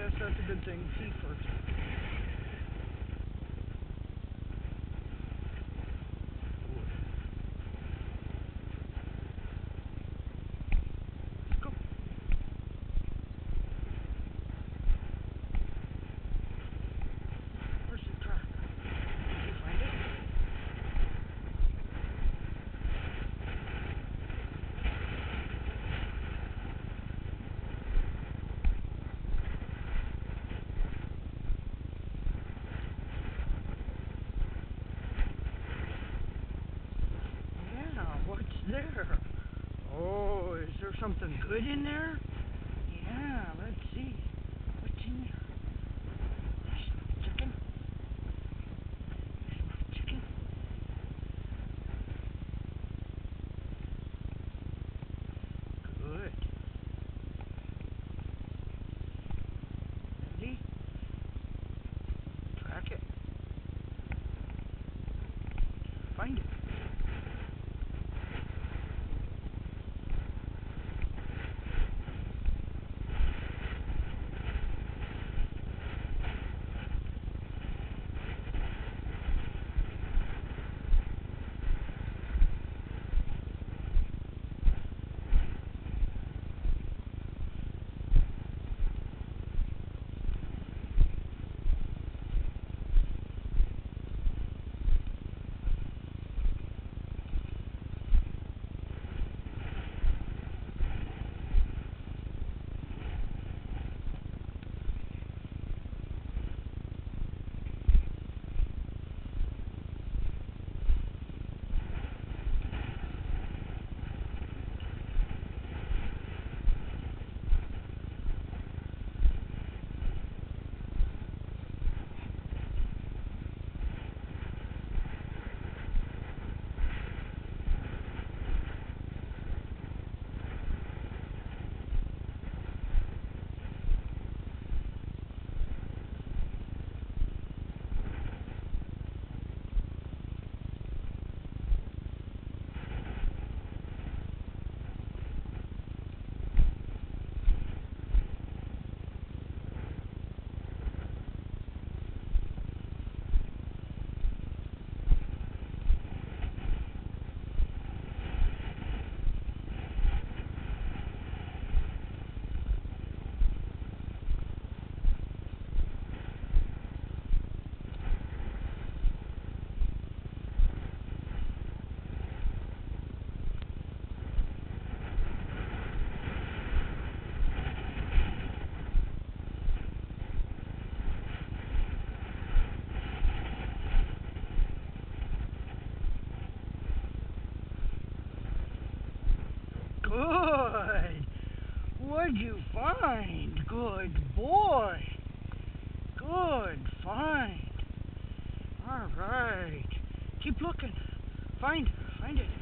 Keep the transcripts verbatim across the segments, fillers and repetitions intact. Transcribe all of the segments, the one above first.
guess that's a good thing. Feet first. Go. Where's the track? Did you find it? What's there? Oh, is there something good in there? Yeah, let's see. What's in there? There's some chicken. There's some chicken. Good. Ready? Track it. Find it. Good. What'd you find? Good boy. Good find. All right. Keep looking. Find, find it.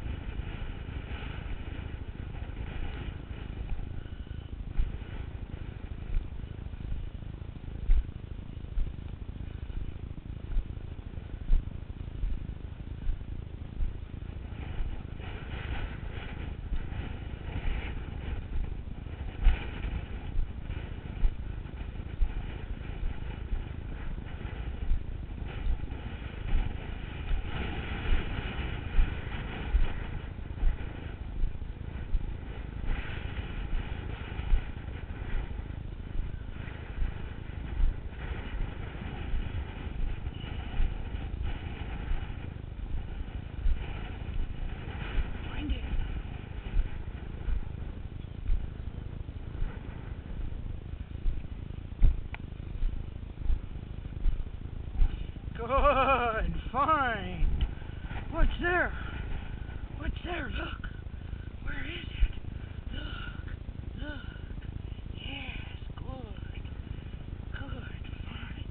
Good find. What's there? What's there? Look. Where is it? Look. Look. Yes, good. Good find.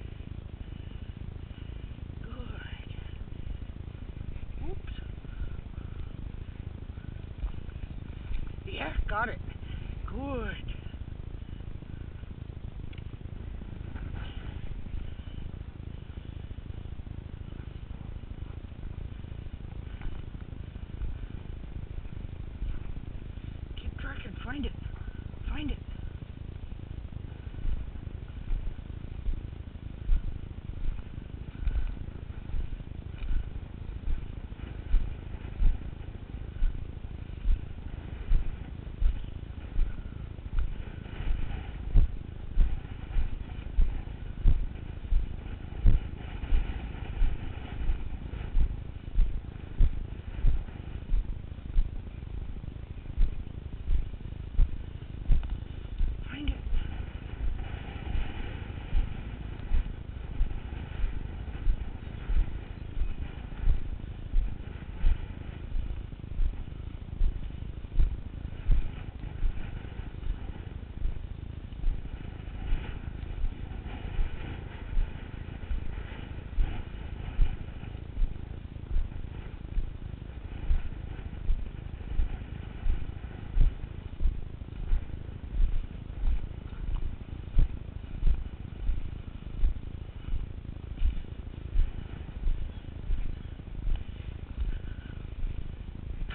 Good. Oops. Yeah, got it. Good. Find it. Find it.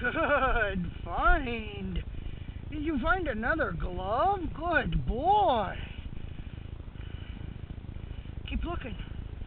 Good find. Did you find another glove? Good boy. Keep looking.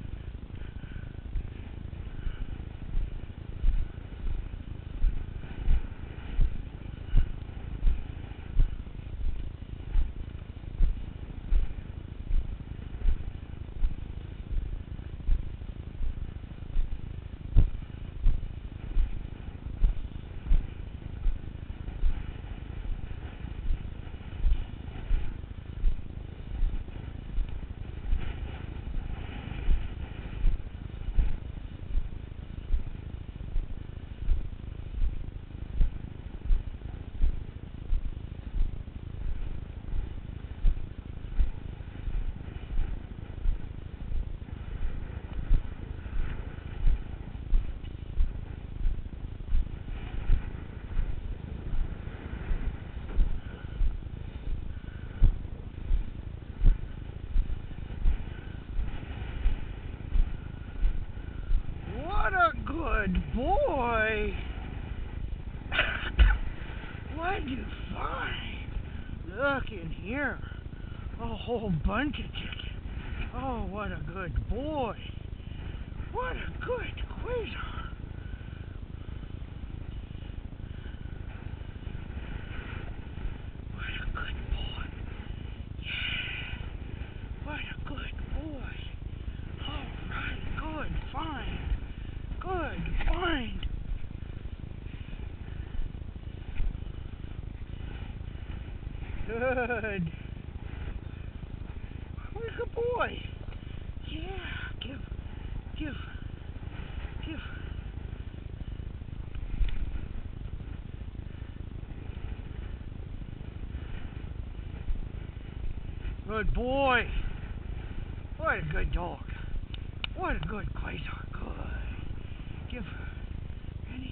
What a good boy! What'd you find? Look in here. A whole bunch of chickens. Oh, what a good boy. What a good quasar. What a good boy. Yeah. What a good boy. All right, good find. Good find. Good. What a good boy. Yeah, give, give, give. Good boy. What a good dog. What a good quasar. Good. Give. Ready?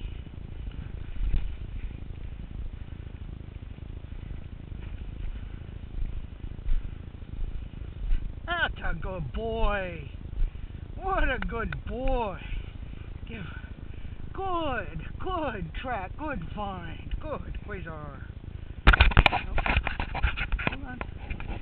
That's a good boy. What a good boy. Give. Good. Good track. Good find. Good quasar. Oh, hold on.